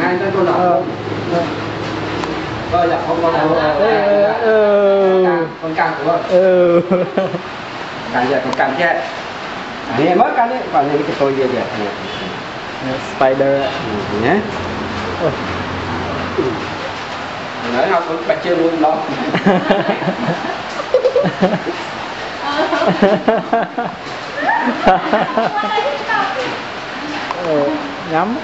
ngay tới con lợn. Rồi dạ không con con càng của càng con càng che. Này mất càng đấy, còn này cái tôi về Spider nhé. Nói học con bạch chưa luôn đó. Nhắm.